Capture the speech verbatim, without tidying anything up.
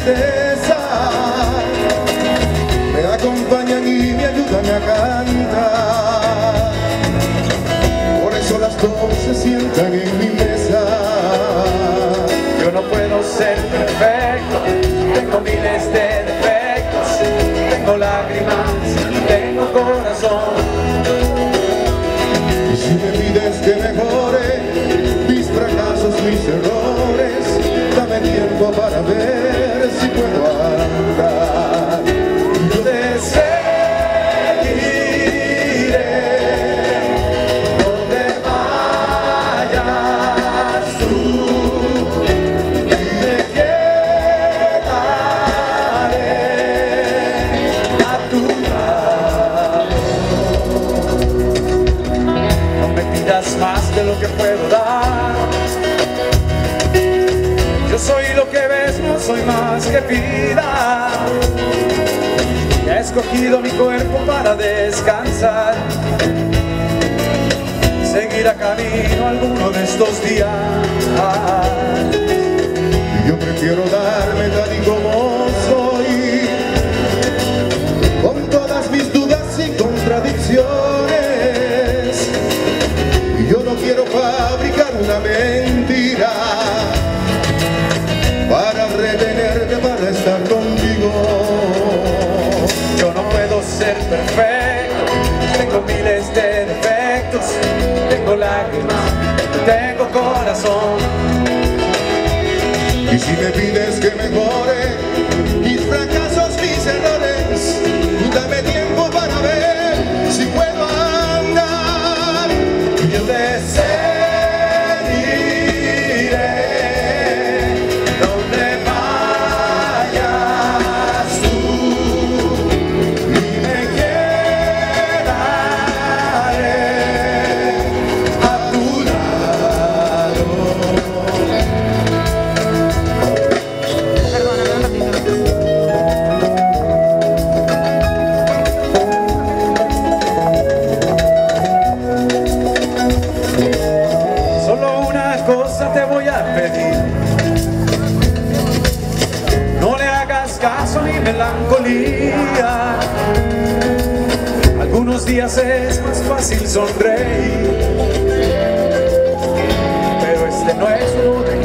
tristeza, me acompañan y me ayudan a cantar. Por eso las dos se sientan en mi mesa. Yo no puedo ser perfecto, tengo miles de defectos, tengo lágrimas, tengo corazón. Y si me pides que mejore mis fracasos, mis errores, dame tiempo para ver si puedo andar. Yo te seguiré donde vayas tú y me quedaré a tu lado. No me pidas más de lo que puedo dar. Yo soy lo que ves, no soy más que vida. He escogido mi cuerpo para descansar. Seguirá camino alguno de estos días. Y yo prefiero darme tal y como soy, con todas mis dudas y contradicciones. Y yo no quiero fabricar una mentira para retenerte, para estar contigo. Yo no puedo ser perfecto, tengo miles de defectos, tengo lágrimas, tengo corazón. Y si me pides que mejore mis fracasos, mis errores, dame tiempo para ver si puedo andar. Yo te seguiré donde vayas tú y me quedaré a tu lado. Solo una cosa te voy a pedir: no le hagas caso a mi melancolía. Algunos días es más fácil sonreír, pero este no es uno de